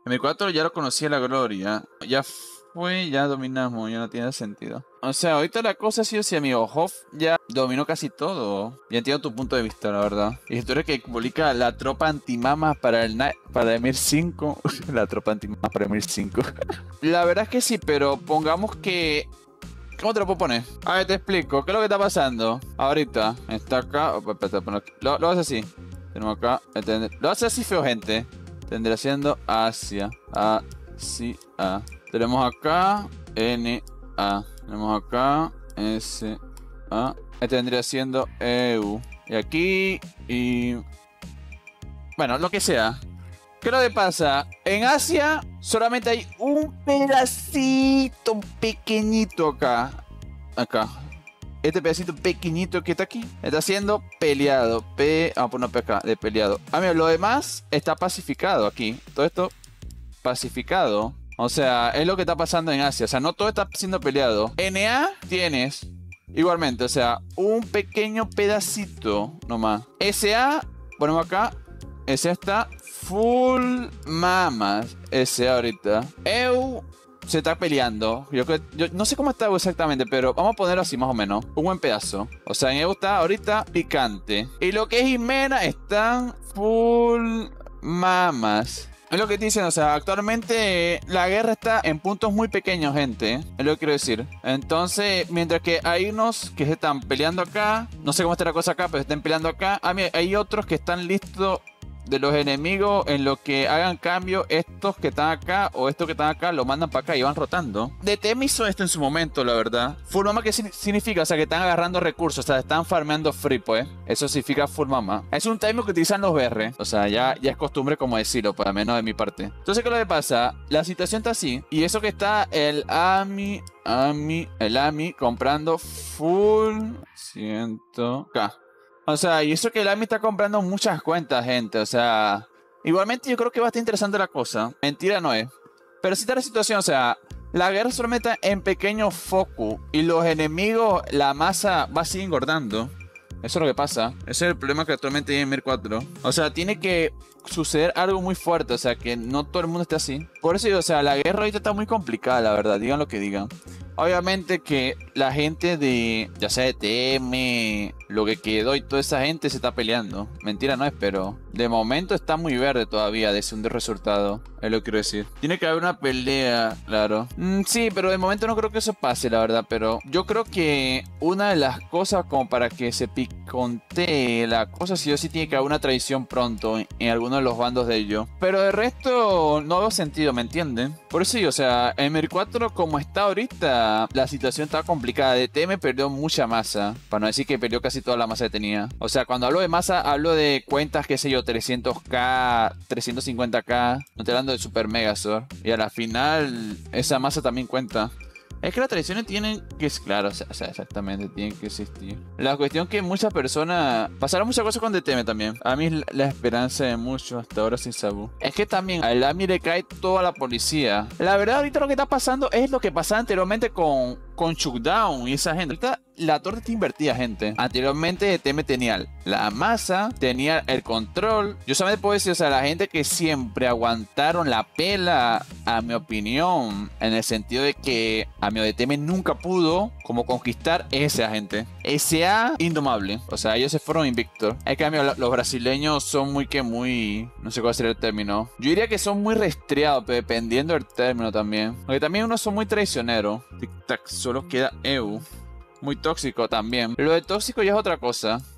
En mi 4 ya lo conocía la gloria. Ya fue, ya dominamos, ya no tiene sentido. O sea, ahorita la cosa ha sido si amigo Hoff ya dominó casi todo. Ya entiendo tu punto de vista, la verdad. Y si tú eres que publica la tropa antimamas para para Emir 5. La tropa antimamas para Emir 5. La verdad es que sí, pero pongamos que... ¿Cómo te lo puedo poner? A ver, te explico. ¿Qué es lo que está pasando? Ahorita está acá. Lo hace así. Tenemos acá. Lo hace así feo, gente. Tendrá siendo Asia. Asia. Tenemos acá NA. Tenemos acá SA. Tendría siendo EU. Y aquí. Y. Bueno, lo que sea. ¿Qué es lo que pasa? En Asia solamente hay un pedacito pequeñito acá. Acá. Este pedacito pequeñito que está aquí está siendo peleado. Vamos a poner acá de peleado. Mira, lo demás está pacificado aquí. Todo esto pacificado. O sea, es lo que está pasando en Asia. O sea, no todo está siendo peleado. NA tienes igualmente. O sea, un pequeño pedacito nomás. SA, ponemos acá. SA está full mamas. SA ahorita. EU se está peleando. Yo no sé cómo está exactamente, pero vamos a ponerlo así más o menos. Un buen pedazo. O sea, en EU está ahorita picante. Y lo que es Jimena están full mamas. Es lo que dicen, o sea, actualmente la guerra está en puntos muy pequeños, gente. Es lo que quiero decir. Entonces, mientras que hay unos que se están peleando acá, no sé cómo está la cosa acá, pero están peleando acá. Mí hay otros que están listos de los enemigos en lo que hagan cambio. Estos que están acá o estos que están acá lo mandan para acá y van rotando. DTM hizo esto en su momento, la verdad. Full mama, ¿qué significa? O sea, que están agarrando recursos, o sea, están farmeando free, pues. Eso significa full mama. Es un timing que utilizan los BR. O sea, ya es costumbre como decirlo, por lo menos de mi parte. Entonces, ¿qué es lo que pasa? La situación está así. Y eso que está el AMI comprando full 100k. O sea, y eso que el AMI está comprando muchas cuentas, gente. O sea, igualmente yo creo que va a estar interesante la cosa. Mentira no es. Pero sí está la situación, o sea, la guerra solamente está en pequeños focus. Y los enemigos, la masa va a seguir engordando. Eso es lo que pasa. Ese es el problema que actualmente hay en Mir 4. O sea, tiene que suceder algo muy fuerte. O sea, que no todo el mundo esté así. Por eso, o sea, la guerra ahorita está muy complicada, la verdad. Digan lo que digan. Obviamente que la gente de, ya sea de TM, lo que quedó y toda esa gente se está peleando. Mentira no es, pero de momento está muy verde todavía de segundo resultado. Es lo que quiero decir. Tiene que haber una pelea, claro. Sí, pero de momento no creo que eso pase, la verdad. Pero yo creo que una de las cosas como para que se picontee la cosa, sí o sí tiene que haber una traición pronto en alguno de los bandos de ellos. Pero de resto no veo sentido, ¿me entienden? Por eso sí, o sea, en Mir 4 como está ahorita, la situación está complicada. DTM perdió mucha masa, para no decir que perdió casi toda la masa que tenía. O sea, cuando hablo de masa, hablo de cuentas, qué sé yo, 300k, 350k. No estoy hablando de Super Megazord. Y a la final, esa masa también cuenta. Es que las traiciones tienen que... Claro, o sea, exactamente, tienen que existir. La cuestión que muchas personas... Pasaron muchas cosas con DTM también. A mí es la esperanza de muchos hasta ahora sin Sabu. Es que también al AMI le cae toda la policía. La verdad, ahorita lo que está pasando es lo que pasaba anteriormente con Shookdown y esa gente. Ahorita la torta está invertida, gente. Anteriormente DTM tenía la masa, tenía el control. Yo solamente puedo decir, o sea, la gente que siempre aguantaron la pela, a mi opinión, en el sentido de que a mi DTM nunca pudo como conquistar esa gente. SA indomable. O sea, ellos se fueron invictos. En cambio, los brasileños son muy... No sé cuál sería el término. Yo diría que son muy restreados, pero dependiendo del término también. Porque también unos son muy traicioneros. Tic-tac, solo queda EU. Muy tóxico también. Lo de tóxico ya es otra cosa.